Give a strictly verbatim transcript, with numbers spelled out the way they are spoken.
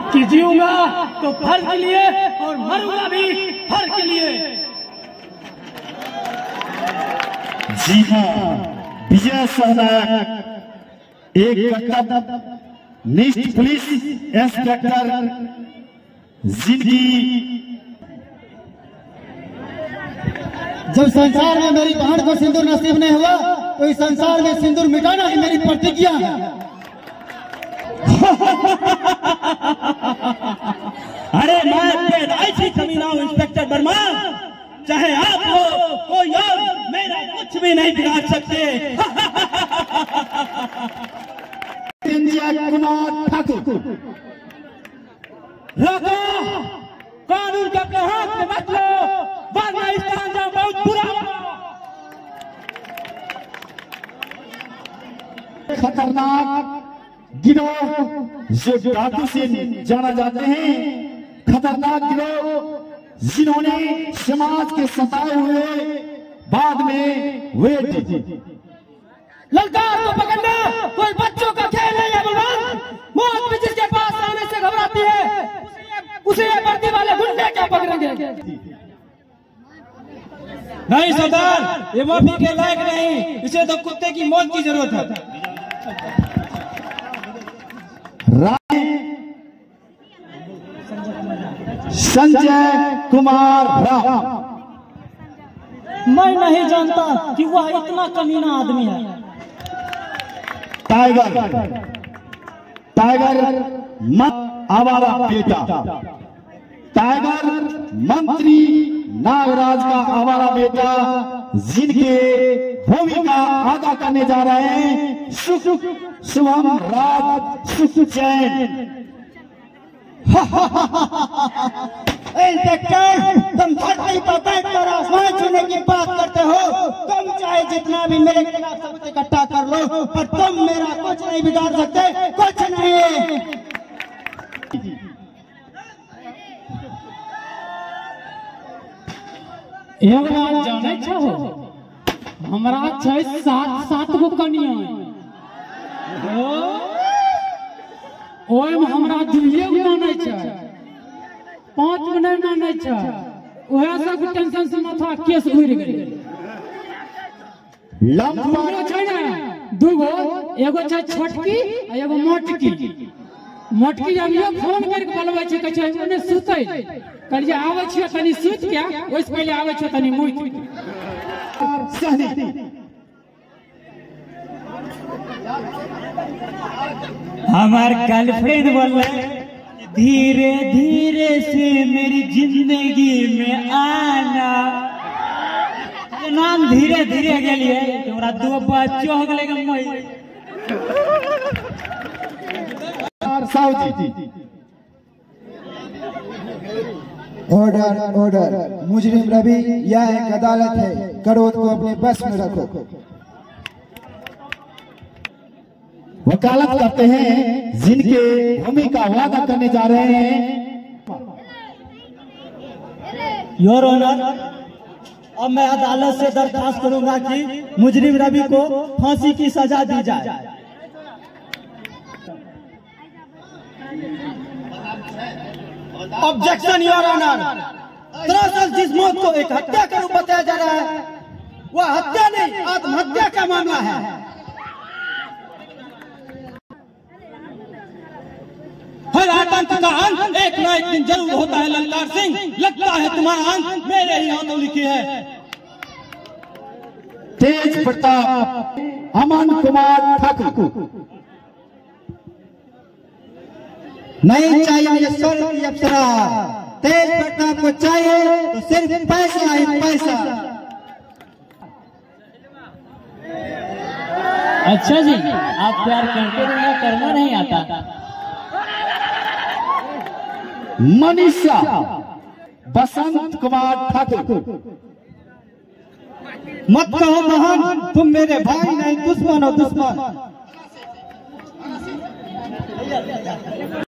कि जीऊंगा तो फर्ज के लिए और मरूंगा भी फर्ज के लिए। जी हाँ, विजय सरनायक एक कर्तव्यनिष्ठ पुलिस इंस्पेक्टर जिंदगी। जब संसार में मेरी बहन को सिंदूर नसीब नहीं हुआ तो इस संसार में सिंदूर मिटाना ही मेरी प्रतिज्ञा है। अरे मैं पैदाइशी कमीना हूं इंस्पेक्टर वर्मा, चाहे आप हो कोई और, मेरा कुछ भी नहीं बिगाड़ सकते। कुमार ठाकुर, रोको, कानून के अपने हाथ में मत लो, वरना इसका अंजाम बहुत बुरा होगा। खतरनाक गिरोह जो डाकू से जाना जाते हैं, खतरनाक गिरोह जिन्होंने समाज के सताए हुए बाद में वे ललकार को पकड़ना कोई बच्चों का खेल नहीं है बलवान। मौत भी जिसके पास आने से घबराती है उसे ये वर्दी वाले गुंडे क्या पकड़ेंगे। नहीं सरदार, ये माफी के लायक नहीं, इसे तो कुत्ते की मौत की जरूरत है। राय संजय कुमार राव। मैं नहीं जानता कि वह इतना कमीना आदमी है। टाइगर टाइगर मत आवारा बेटा, टाइगर मंत्री नागराज का आवारा बेटा, जिनके भूमिका अदा करने जा रहे हैं सुख शुभम राज सुख चैन। इंस्पेक्टर, तुम धरती पर बैठकर आसमान छूने की बात करते हो। तुम चाहे जितना भी मेरे खिलाफ सबूत इकट्ठा कर लो, पर तुम मेरा कुछ नहीं बिगाड़ सकते, कुछ नहीं। एक बात जाने चाहो, हमारा छह सात सात गो कनिया ओए हमरा दुइये गो माने छै, पांच गो नहीं माने छै। ओहे सब टेंशन से माथा केस उड़ गेलै। लंबा छै ना दूगो, एगो छै छोटकी आ एगो मोटकी। मोटकी जब ये फोन करके बोलबै छै, कहै छै ओने सुतै, कहलिए आबै छियै तनी सुत के, ओइसे पहले आबै छै तनी मुइत सहनी। हमार गर्लफ्रेंड बोल धीरे धीरे से मेरी जिंदगी में आना। नाम धीरे धीरे गेलिए, तोरा दो बच्चो हो गेलै गम्मै। ऑर्डर ऑर्डर, मुजरिम रवि, यह एक अदालत है, करोड़ को अपने बस में रखो। वकालत करते हैं जिनके भूमि का वादा करने जा रहे हैं। योर ऑनर, अब मैं अदालत से दरखास्त करूंगा कि मुजरिम रवि को फांसी की सजा दी जाए। ऑब्जेक्शन योर ऑनर, दरअसल जिस मौत को एक हत्या का रूप बताया जा रहा है वह हत्या नहीं आत्महत्या का मामला है। हर आतंक का अंत एक ना एक दिन जरूर होता है ललकार सिंह, लगता है तुम्हारा अंत मेरे ही हाथों लिखी है। तेज प्रताप अमन कुमार ठाकुर। नहीं चाहिए स्वर्ग की अप्सरा, तेज प्रताप को चाहिए तो सिर्फ पैसा ही पैसा। अच्छा जी, आप प्यार करते हो, करना नहीं आता। मनीषा बसंत कुमार ठाकुर। मत कहो बहन, तुम मेरे भाई नहीं दुश्मन हो दुश्मन।